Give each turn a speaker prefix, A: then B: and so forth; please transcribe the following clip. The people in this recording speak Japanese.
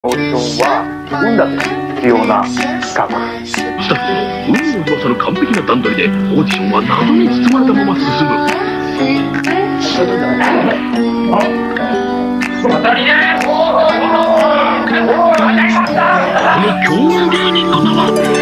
A: オーディションは運だけ必要な企画。
B: スタッフの運の噂の完璧な段取りでオーディションは謎に包まれたまま進む。この強運芸人の名は